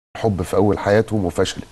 حب في أول حياتهم وفشلت.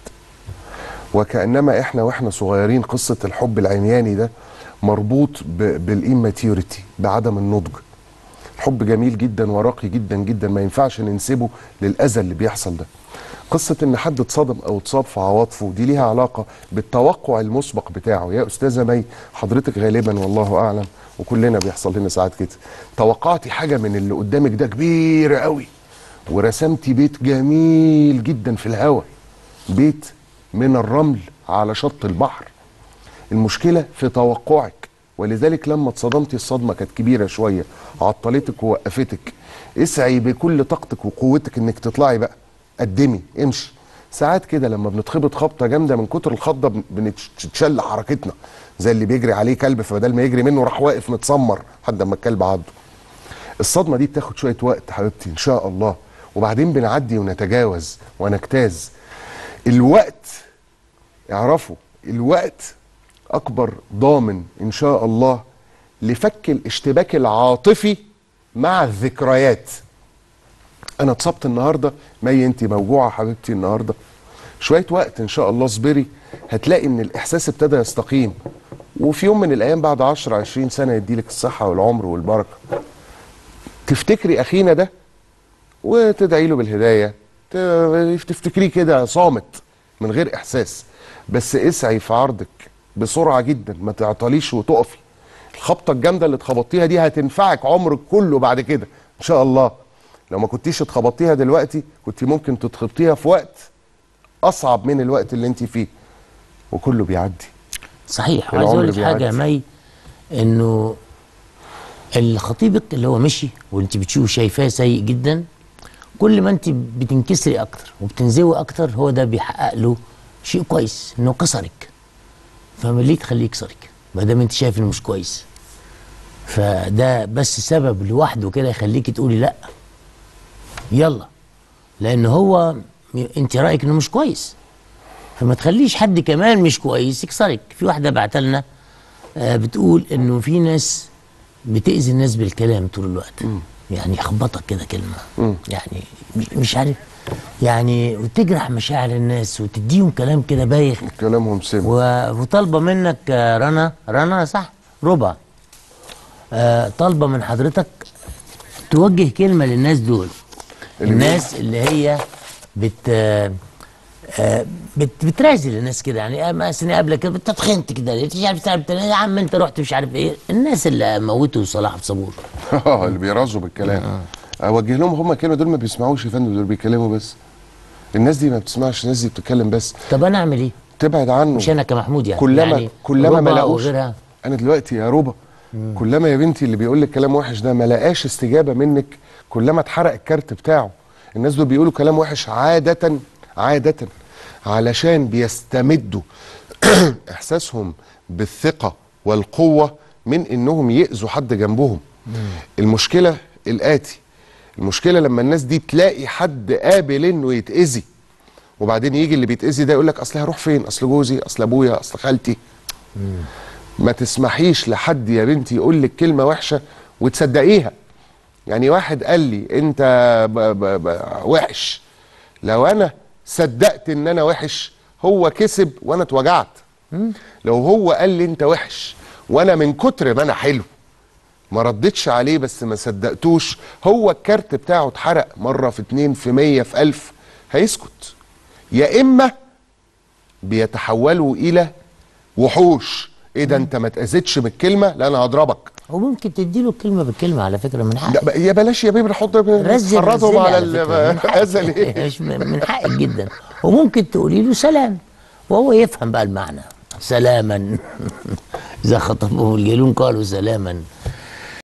وكأنما إحنا وإحنا صغيرين قصة الحب العمياني ده مربوط بالإيماتيوريتي، بعدم النضج. الحب جميل جدا وراقي جدا جدا، ما ينفعش ننسبه للأذى اللي بيحصل ده. قصة إن حد اتصدم أو اتصاب في عواطفه دي ليها علاقة بالتوقع المسبق بتاعه. يا أستاذة مي، حضرتك غالبا والله أعلم وكلنا بيحصل لنا ساعات كده، توقعتي حاجة من اللي قدامك ده كبيرة قوي، ورسمتي بيت جميل جدا في الهواء، بيت من الرمل على شط البحر. المشكلة في توقعك، ولذلك لما اتصدمتي الصدمة كانت كبيرة شوية، عطلتك ووقفتك. اسعي بكل طاقتك وقوتك انك تطلعي بقى، قدمي، امشي. ساعات كده لما بنتخبط خبطة جامدة من كتر الخضة بنتشل حركتنا، زي اللي بيجري عليه كلب فبدل ما يجري منه راح واقف متسمر لحد ما الكلب عضه. الصدمة دي بتاخد شوية وقت حبيبتي ان شاء الله، وبعدين بنعدي ونتجاوز ونجتاز. الوقت، اعرفوا الوقت اكبر ضامن ان شاء الله لفك الاشتباك العاطفي مع الذكريات. انا اتصبت النهارده، مي انت موجوعه حبيبتي النهارده، شويه وقت ان شاء الله اصبري، هتلاقي ان الاحساس ابتدى يستقيم، وفي يوم من الايام بعد 10 20 سنه يديلك الصحه والعمر والبركه، تفتكري اخينا ده وتدعي له بالهدايه، تفتكريه كده صامت من غير احساس. بس اسعي في عرضك بسرعه جدا، ما تعطليش وتقفي. الخبطه الجامده اللي اتخبطتيها دي هتنفعك عمرك كله بعد كده ان شاء الله. لو ما كنتيش اتخبطتيها دلوقتي كنت ممكن تتخبطيها في وقت اصعب من الوقت اللي انت فيه، وكله بيعدي. صحيح. وعايز اقول لك حاجه يا مي، انه الخطيبك اللي هو مشي واللي انت بتشوفه شايفاه سيء جدا، كل ما انت بتنكسري اكتر وبتنزوي اكتر، هو ده بيحقق له شيء كويس، انه كسرك. فما ليه تخليه يكسرك ما دام انت شايف انه مش كويس؟ فده بس سبب لوحده كده يخليكي تقولي لا، يلا، لان هو انت رايك انه مش كويس، فما تخليش حد كمان مش كويس يكسرك. في واحده بعتلنا بتقول انه في ناس بتأذي الناس بالكلام طول الوقت، يعني يخبطك كده كلمه، يعني مش عارف، يعني وتجرح مشاعر الناس وتديهم كلام كده بايخ، كلامهم سم. وطالبه منك رنا صح ربع، طالبه من حضرتك توجه كلمه للناس دول، الناس اللي هي بترازل الناس كده، يعني مثلا قبلك كده انت اتخنت كده مش عارف تعرف يا عم انت رحت مش عارف ايه، الناس اللي موتوا صلاح صبور اللي بيرازوا بالكلام. اوجه لهم هم كانوا دول ما بيسمعوش يا فندم، دول بيتكلموا بس. الناس دي ما بتسمعش، الناس دي بتتكلم بس. طب انا اعمل ايه؟ تبعد عنه. مش انا كمحمود يعني كلما ما لاقوش. انا دلوقتي يا ربا، كلما يا بنتي اللي بيقول لك كلام وحش ده ما لقاش استجابه منك، كلما اتحرق الكارت بتاعه. الناس دول بيقولوا كلام وحش عاده علشان بيستمدوا احساسهم بالثقه والقوه من انهم يأذوا حد جنبهم. المشكله الآتي، المشكله لما الناس دي تلاقي حد قابل انه يتأذي، وبعدين يجي اللي بيتأذي ده يقول لك اصل هروح فين، اصل جوزي، اصل ابويا، اصل خالتي. ما تسمحيش لحد يا بنتي يقول لك كلمه وحشه وتصدقيها. يعني واحد قال لي انت وحش، لو انا صدقت ان انا وحش هو كسب وانا اتوجعت. لو هو قال لي انت وحش وانا من كتر ما انا حلو ما ردتش عليه بس ما صدقتوش، هو الكارت بتاعه اتحرق مرة في 2 في 100 في 1000، هيسكت. يا اما بيتحولوا الى وحوش. ايه ده انت ما اتأذيتش بالكلمة؟ لا انا هضربك. وممكن تديله الكلمه بالكلمه على فكره، من حقك. يا بلاش يا بيبي نحط نحرضهم على الاذى ليه؟ مش من حقك جدا. وممكن تقولي له سلام وهو يفهم بقى المعنى، سلاما اذا خطبهم الجاهلون قالوا سلاما.